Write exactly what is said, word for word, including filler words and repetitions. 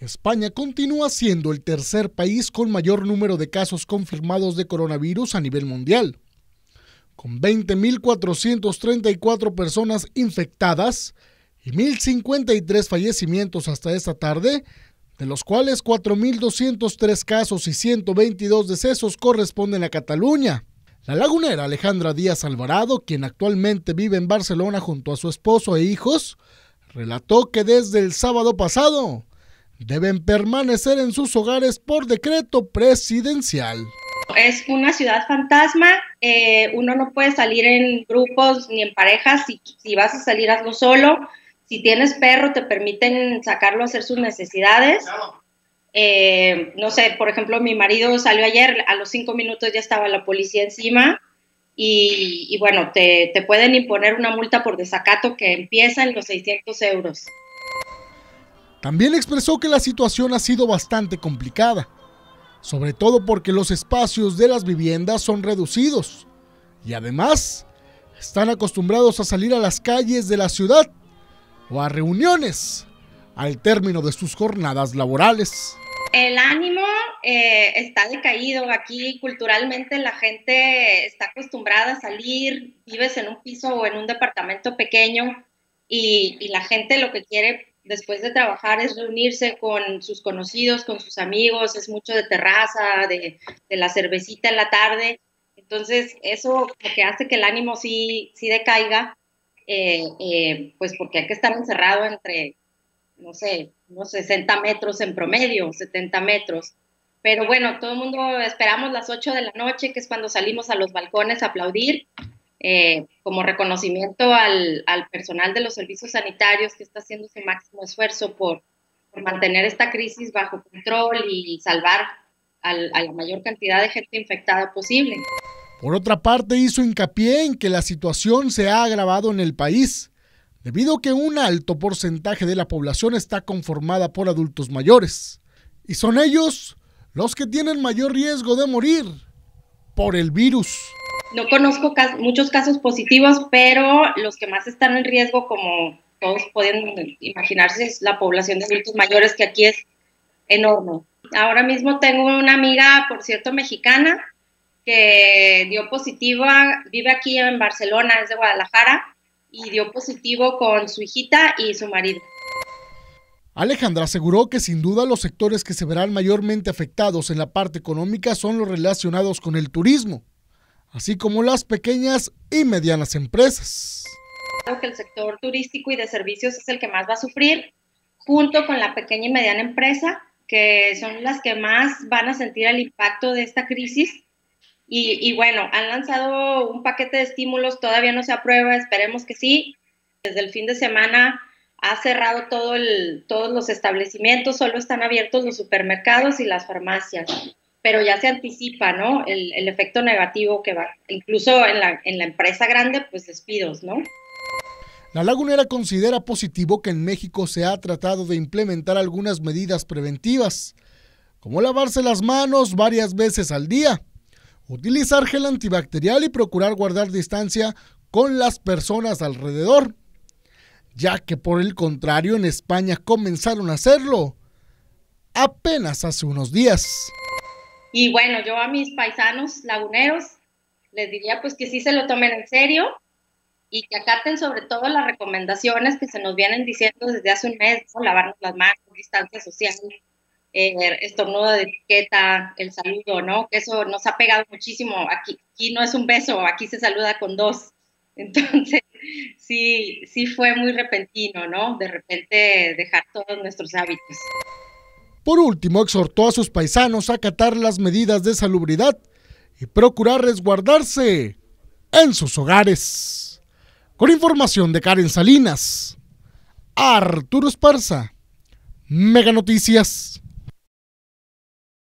España continúa siendo el tercer país con mayor número de casos confirmados de coronavirus a nivel mundial, con veinte mil cuatrocientas treinta y cuatro personas infectadas y mil cincuenta y tres fallecimientos hasta esta tarde, de los cuales cuatro mil doscientos tres casos y ciento veintidós decesos corresponden a Cataluña. La lagunera Alejandra Díaz Alvarado, quien actualmente vive en Barcelona junto a su esposo e hijos, relató que desde el sábado pasado deben permanecer en sus hogares por decreto presidencial. Es una ciudad fantasma, eh, uno no puede salir en grupos ni en parejas, si, si vas a salir hazlo solo, si tienes perro te permiten sacarlo a hacer sus necesidades, eh, no sé, por ejemplo mi marido salió ayer, a los cinco minutos ya estaba la policía encima y, y bueno, te, te pueden imponer una multa por desacato que empieza en los seiscientos euros. También expresó que la situación ha sido bastante complicada, sobre todo porque los espacios de las viviendas son reducidos y además están acostumbrados a salir a las calles de la ciudad o a reuniones al término de sus jornadas laborales. El ánimo eh, está decaído. Aquí culturalmente la gente está acostumbrada a salir, vives en un piso o en un departamento pequeño y, y la gente lo que quiere después de trabajar es reunirse con sus conocidos, con sus amigos, es mucho de terraza, de, de la cervecita en la tarde. Entonces eso lo que hace que el ánimo sí, sí decaiga, eh, eh, pues porque hay que estar encerrado entre, no sé, unos sesenta metros en promedio, setenta metros. Pero bueno, todo el mundo esperamos las ocho de la noche, que es cuando salimos a los balcones a aplaudir, Eh, como reconocimiento al, al personal de los servicios sanitarios que está haciendo su máximo esfuerzo por, por mantener esta crisis bajo control y salvar al, a la mayor cantidad de gente infectada posible. Por otra parte, hizo hincapié en que la situación se ha agravado en el país, debido a que un alto porcentaje de la población está conformada por adultos mayores, y son ellos los que tienen mayor riesgo de morir por el virus. No conozco cas- muchos casos positivos, pero los que más están en riesgo, como todos pueden imaginarse, es la población de adultos mayores, que aquí es enorme. Ahora mismo tengo una amiga, por cierto, mexicana, que dio positivo, vive aquí en Barcelona, es de Guadalajara, y dio positivo con su hijita y su marido. Alejandra aseguró que sin duda los sectores que se verán mayormente afectados en la parte económica son los relacionados con el turismo, así como las pequeñas y medianas empresas. Creo que el sector turístico y de servicios es el que más va a sufrir, junto con la pequeña y mediana empresa, que son las que más van a sentir el impacto de esta crisis. Y, y bueno, han lanzado un paquete de estímulos, todavía no se aprueba, esperemos que sí. Desde el fin de semana ha cerrado todo el, todos los establecimientos, solo están abiertos los supermercados y las farmacias. Pero ya se anticipa, ¿no? El, el efecto negativo que va, incluso en la, en la empresa grande, pues despidos, ¿no? La lagunera considera positivo que en México se ha tratado de implementar algunas medidas preventivas, como lavarse las manos varias veces al día, utilizar gel antibacterial y procurar guardar distancia con las personas alrededor, ya que por el contrario en España comenzaron a hacerlo apenas hace unos días. Y bueno, yo a mis paisanos laguneros les diría pues que sí se lo tomen en serio y que acaten sobre todo las recomendaciones que se nos vienen diciendo desde hace un mes, ¿no? Lavarnos las manos, distancia social, eh, estornudo de etiqueta, el saludo, ¿no? Que eso nos ha pegado muchísimo. Aquí, aquí no es un beso, aquí se saluda con dos. Entonces, sí, sí fue muy repentino, ¿no? De repente dejar todos nuestros hábitos. Por último, exhortó a sus paisanos a acatar las medidas de salubridad y procurar resguardarse en sus hogares. Con información de Karen Salinas, Arturo Esparza, Mega Noticias.